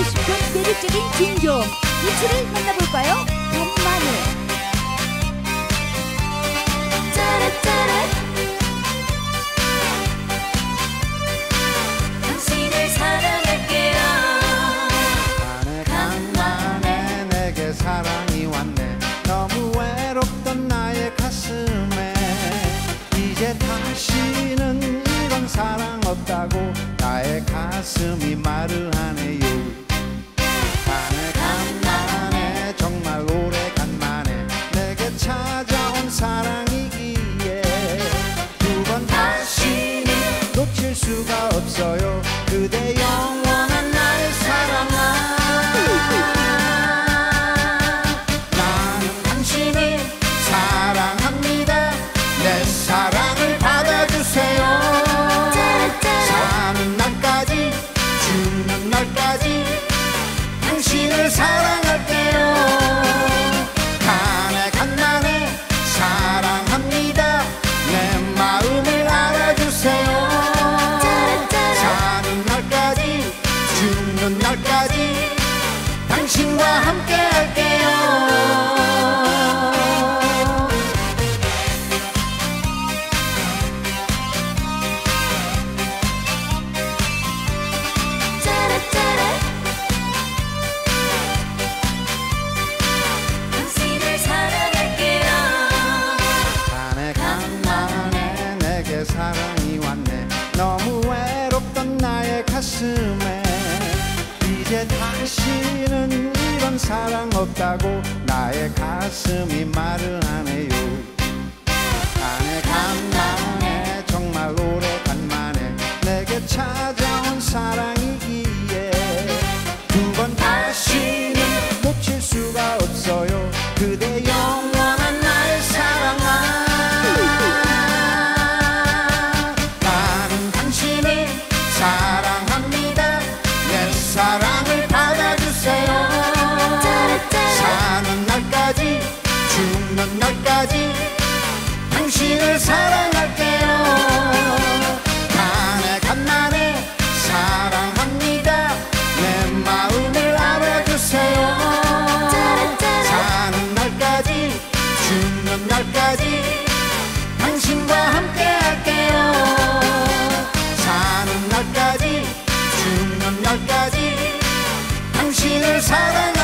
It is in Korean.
싶은 매력적인 주인공 이수를 만나볼까요? 간만에 짜라짜라 당신을 사랑할게요. 간만에 내게 사랑이 왔네. 너무 외롭던 나의 가슴에 이제 다시는 이런 사랑 없다고 나의 가슴이 말을 하네요. 간만에 정말 오래간만에 내게 찾아온 사랑이기에 두 번 다시는 놓칠 수가 없어요. 그대 영원한 나의 사랑아. 나는 당신을 사랑합니다. 내 사랑을 받아주세요. 사는 날까지 죽는 날까지 당신을 사랑할게요. 간만에 사랑합니다. 내 마음을 알아주세요. 사는 날까지 죽는 날까지 당신과 함께 할게요. 사랑이 왔네. 너무 외롭던 나의 가슴에 이제 다시는 이런 사랑 없다고 나의 가슴이 말을 하네요. 간만에 정말 오래간만에 내게 찾아온 사랑이기에 두 번 다시는 놓칠 수가 없어요. 그대 영원한 나의 사랑아. 사랑합니다. 내 사랑을 받아주세요. 사는 날까지 죽는 날까지 당신을 사랑할게요. 간만에 사랑합니다. 내 마음을 알아주세요. 사는 날까지 죽는 날까지 당신과 함께 할게요. 사는 날까지 죽는 날까지 당신을 사랑